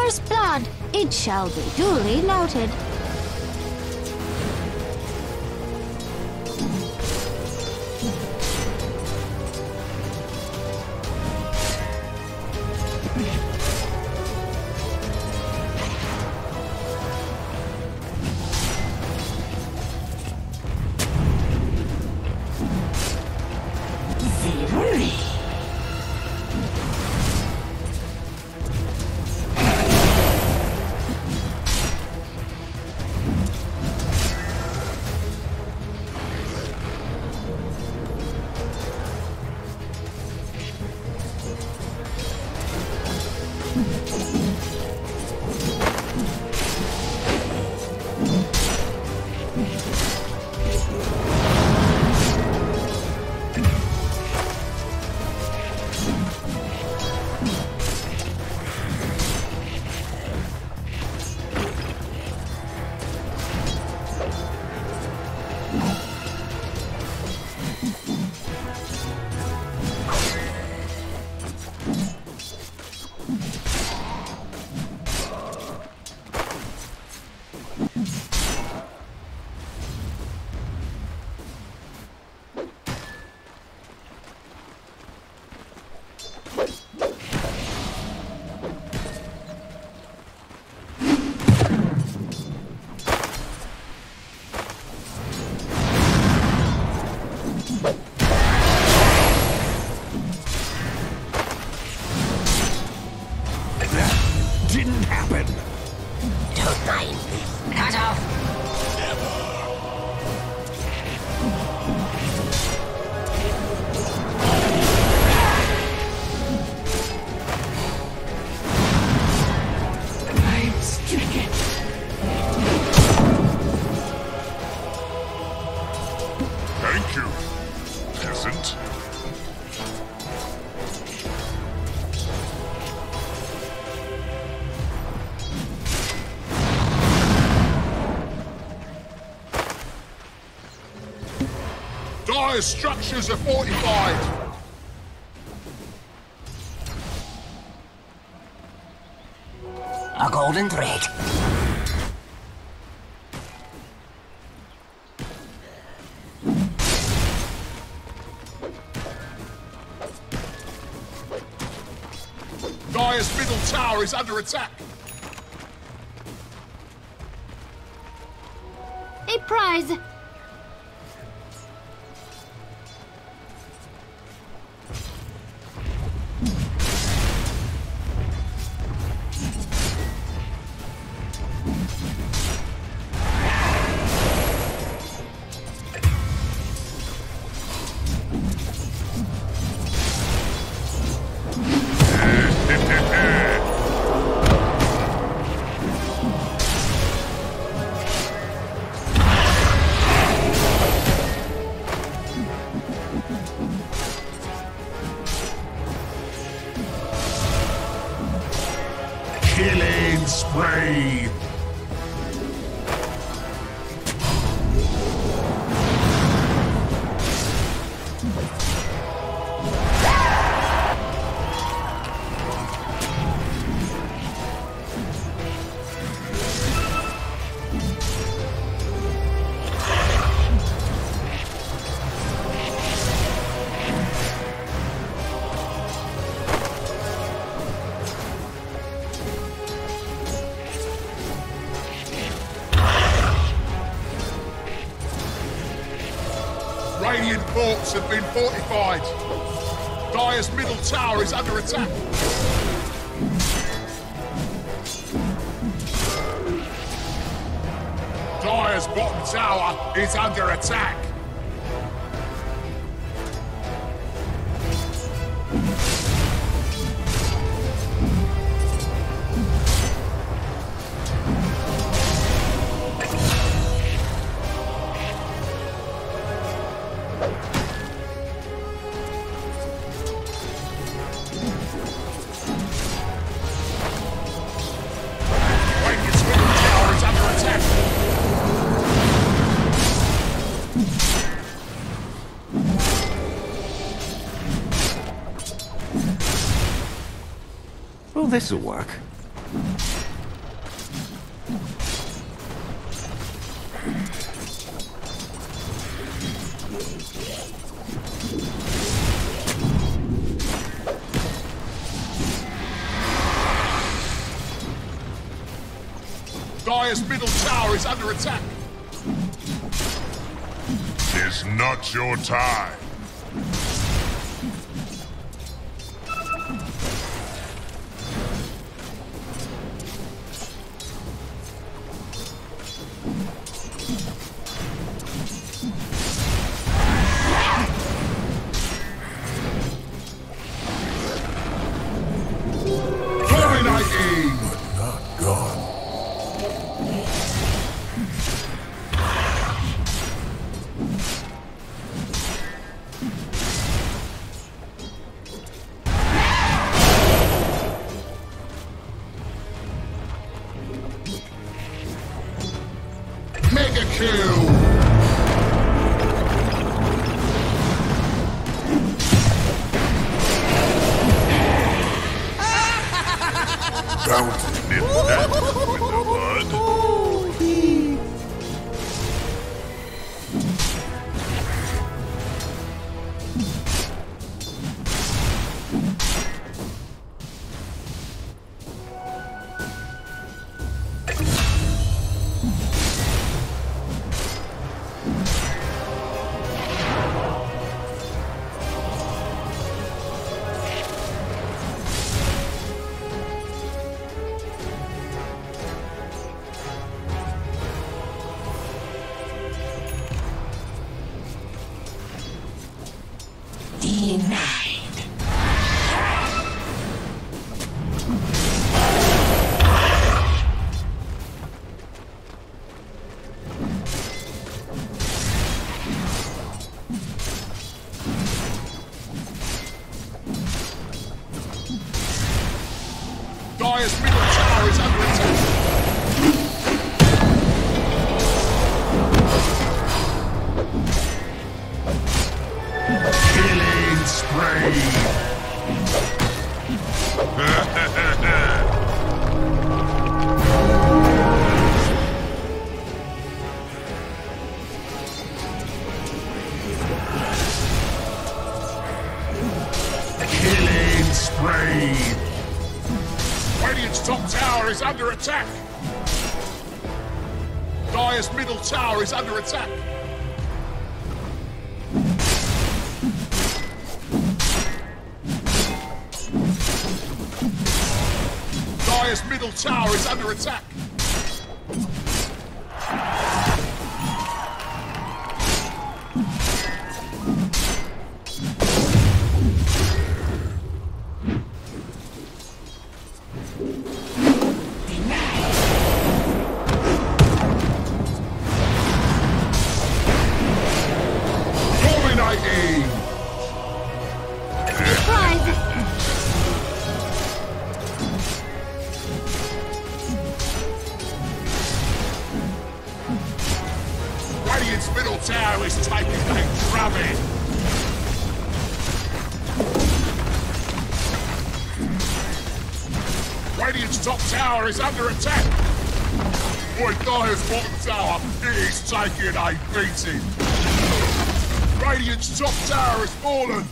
First blood, it shall be duly noted. Dire's structures are fortified. A golden thread. Dire's middle tower is under attack. A prize. Killing spree. Radiant ports have been fortified. Dire's middle tower is under attack. Dire's bottom tower is under attack. Well, this'll work. Dire's middle tower is under attack. It's not your time. Mega kill! Don't nip that with the bud. Dire's middle tower is under attack. Killing spree. Killing spree. Radiant's top tower is under attack. Dire's middle tower is under attack. Dire's middle tower is under attack. Radiant's middle tower is taking a drubbing. Radiant's top tower is under attack. Boy, Dire's bottom tower is taking a beating. Radiant's top tower has fallen.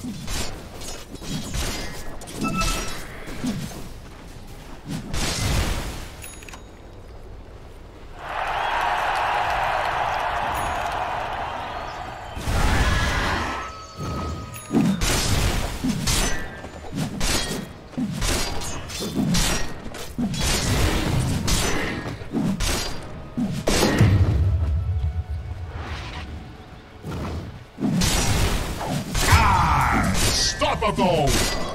Unstoppable!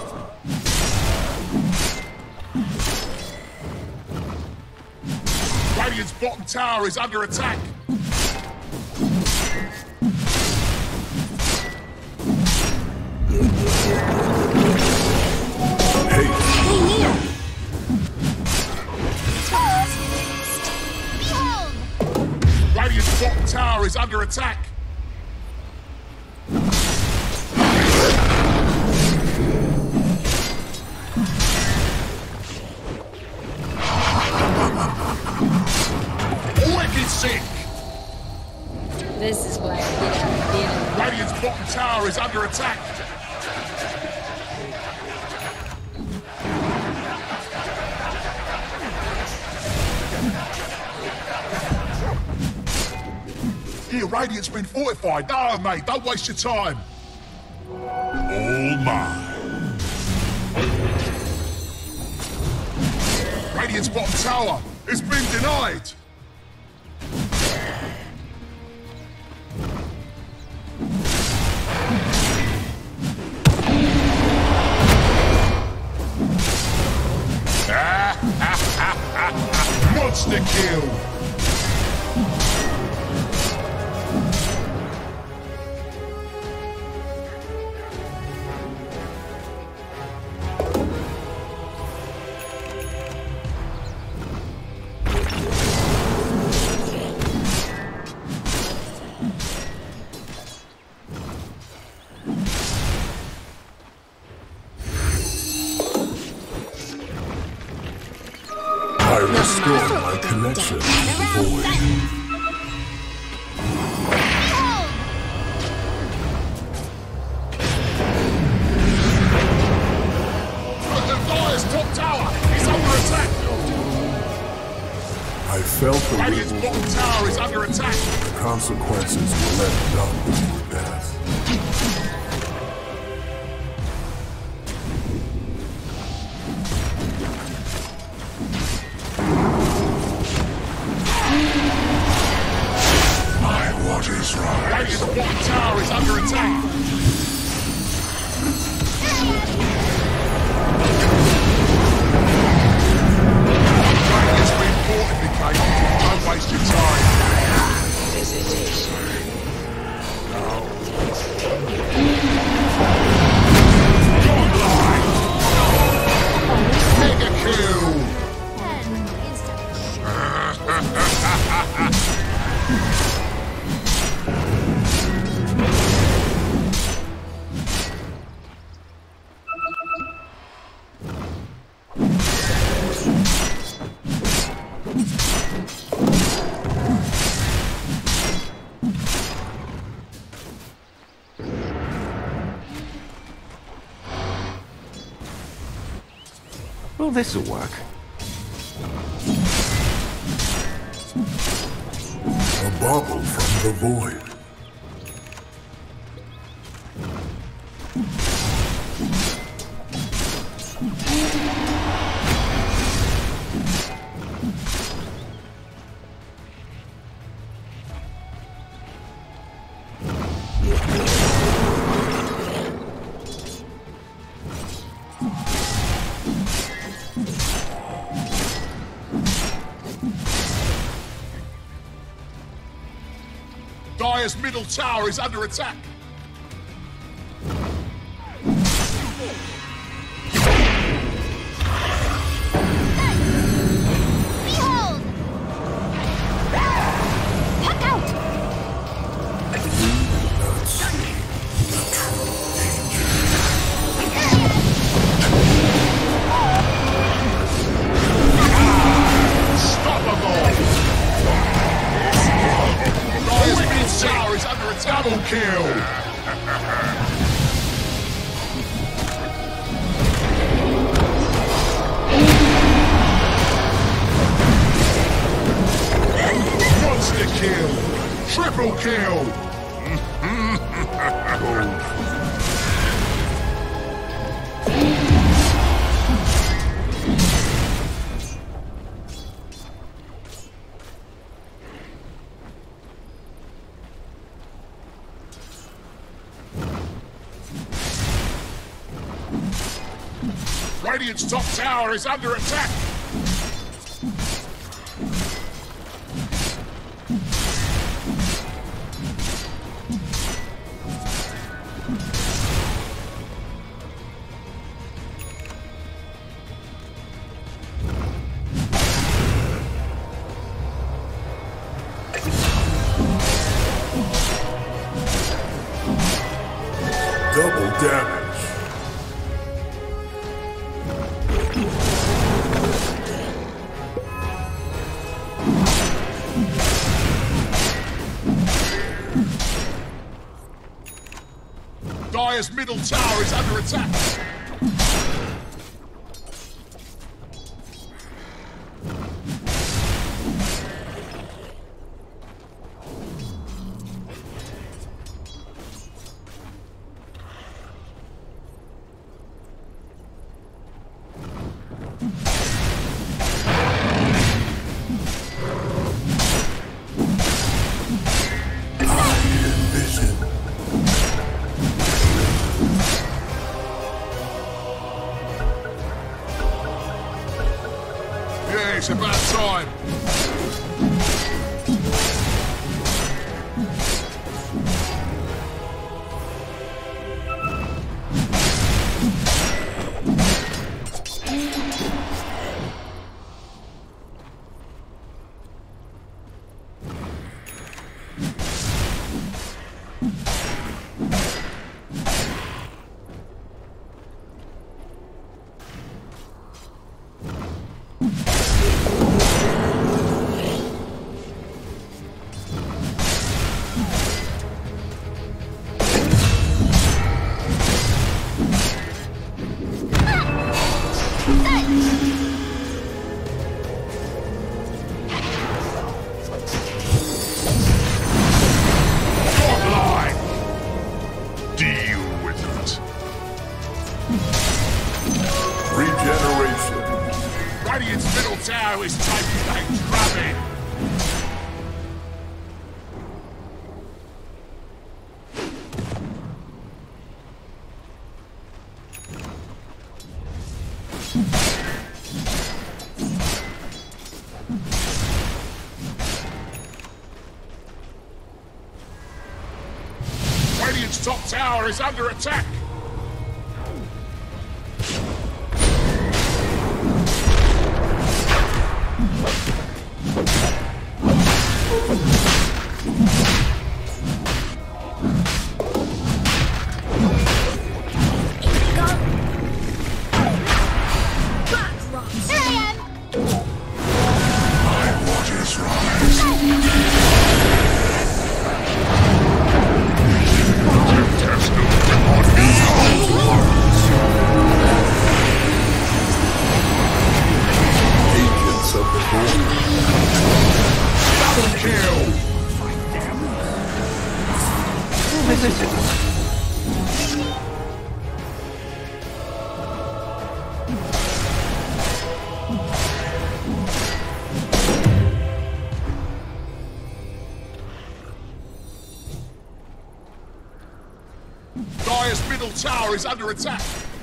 Radiant's bottom tower is under attack. Hey, Neo! Radiant's bottom tower is under attack. Sick. This is why I get out of dealing. Radiant's bottom tower is under attack. Radiant's been fortified. No, mate, don't waste your time. All mine. Radiant's bottom tower has been denied. Monster kill. I restore my connection to the void. The Dire's top tower is under attack. I felt the Radiant's ripple. bottom tower is under attack. The consequences will end up with your death. Radiant's bottom tower is under attack. Radiant's been fortified. Don't waste your time. Visitation. Godlike. Mega kill. Well, this'll work. A bauble from the void. Dire's middle tower is under attack. Behold! Puck out! Dire's middle tower is under attack. Double kill. Monster kill. Triple kill. Radiant's top tower is under attack. Double damage. Dire's middle tower is under attack. It's about time. Radiant's middle tower is taking a drubbing. Radiant's top tower is under attack. Dire's middle tower is under attack.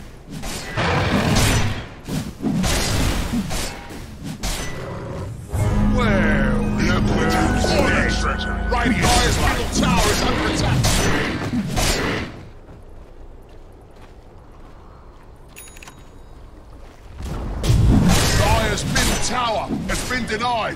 Well, look who's next. Dire's middle tower is under attack. Dire's middle tower has been denied.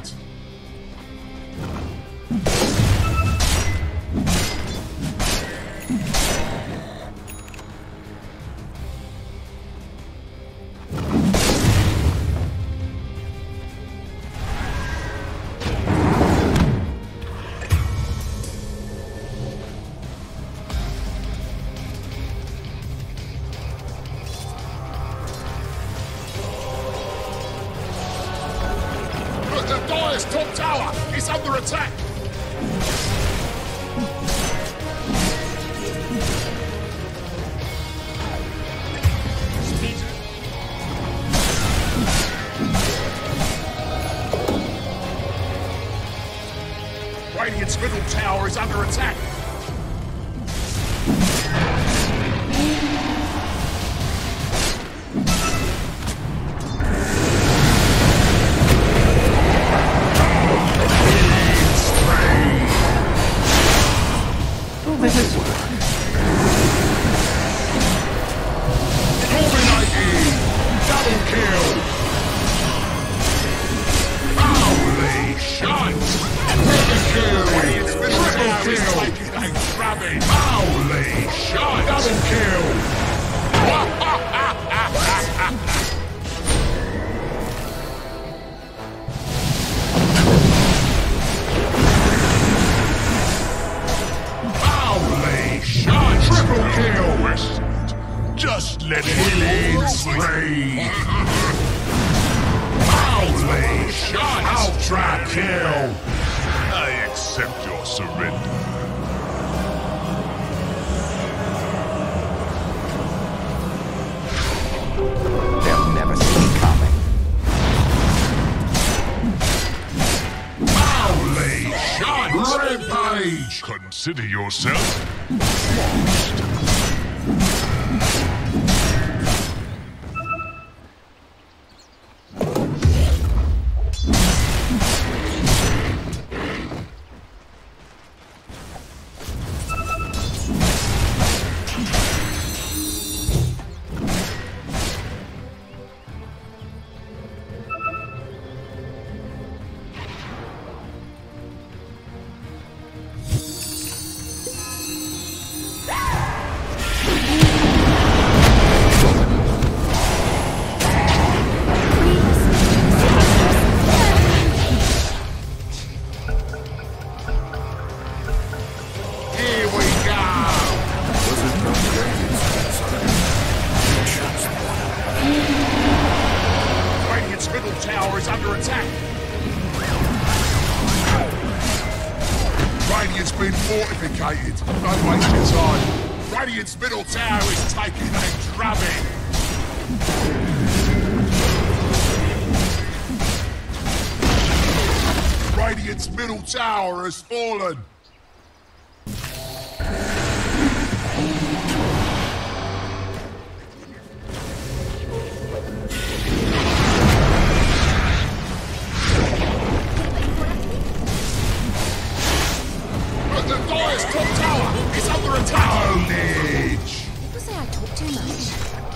Dire's top tower is under attack. Radiant's middle tower is under attack. Just let it in, slay. Holy shot! Outright kill! I accept your surrender. They'll never see me coming. Holy shot! Rampage! Consider yourself lost. fortificated. Don't waste your time. Radiant's middle tower is taking a drubbing. Radiant's middle tower has fallen. But the Dire's top tower is under attack. Ownage. People say I talk too much.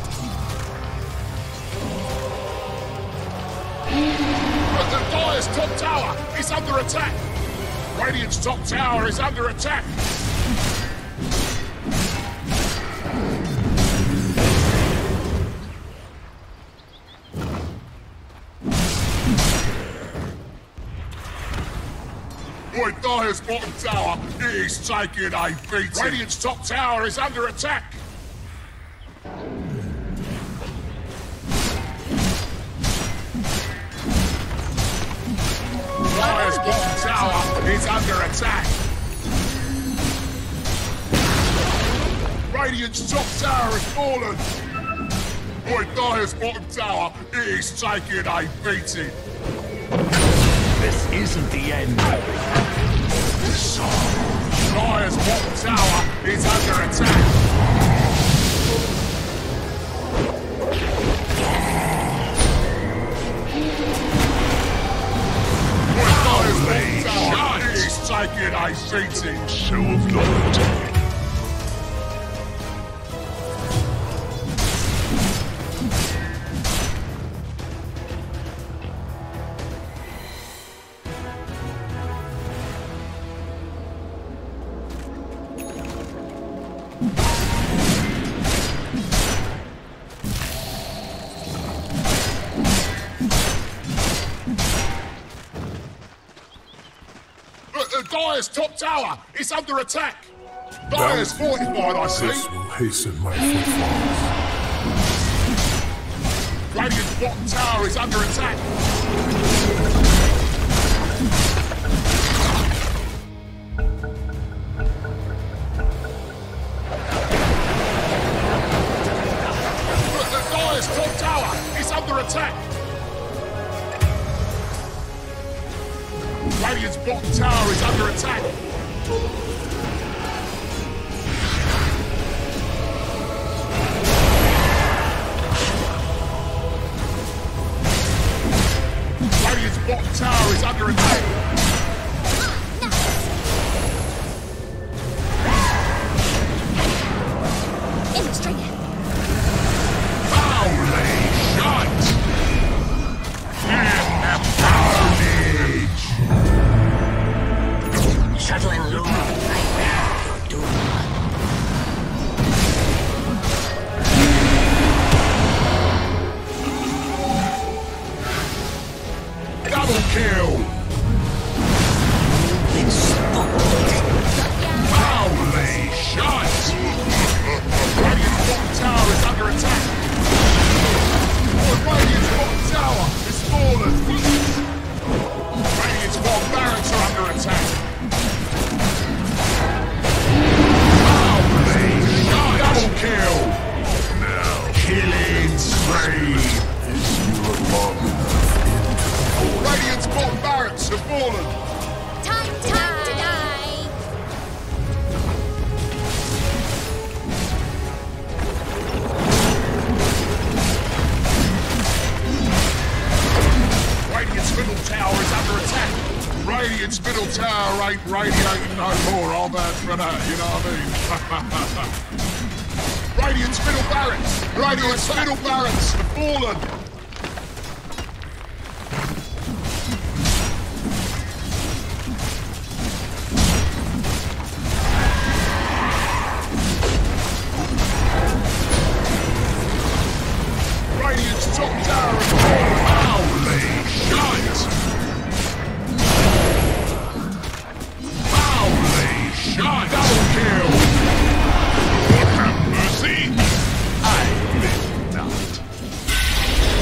But the Dire's top tower is under attack. Radiant's top tower is under attack. Boy, Dire's bottom tower is taking a beating. Radiant's top tower is under attack. Dire's bottom tower is under attack. Radiant's top tower has fallen. Boy, Dire's bottom tower is taking a beating. This isn't the end. Dire's bottom tower is under attack. Boy, Dire's bottom tower is taking a beating. Show of loyalty. Dire's top tower is under attack. Dire's fortified, I see. This will hasten my footfalls. Radiant's bottom tower is under attack. But the Dire's top tower is under attack. Radiant's bottom tower is under attack. Radiant's bottom tower is under attack. Illustrator. Foully shot! Shuttle and loom, I bear your doom. Double kill! Foully shot! Radiant's bottom tower is under attack. Radiant's bottom tower is fallen. Radiant's bottom barracks are under attack. Double kill! Now, killing spree! Radiant's bottom barracks have fallen! Time to die. Radiant's middle tower is under attack! Radiant's middle tower ain't radiating no more, I'll vouch for that, you know what I mean? Radiant's middle barracks! Radiant's middle barracks have fallen! Radiant's top tower has fallen! Holy shite! Holy shite! Double kill! What have mercy? I will not.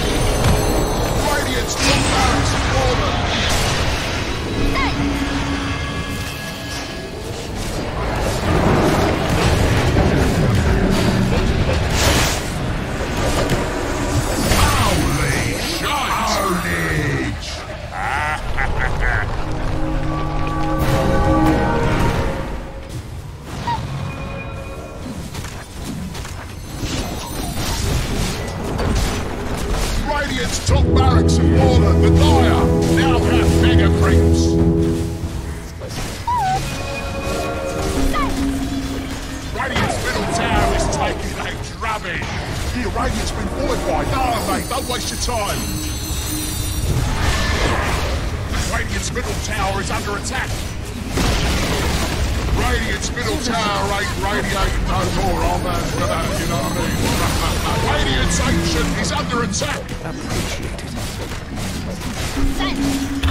Radiant's top barracks and water, the Dire, now have mega creeps. Radiant's middle tower is taking a drubbing. Here, Radiant's been fortified. No, mate, don't waste your time. Radiant's middle tower is under attack. Radiant's middle tower ain't radiating no more, I'll man for that, you know what I mean? Radiant's ancient is under attack. Appreciate it. Thanks.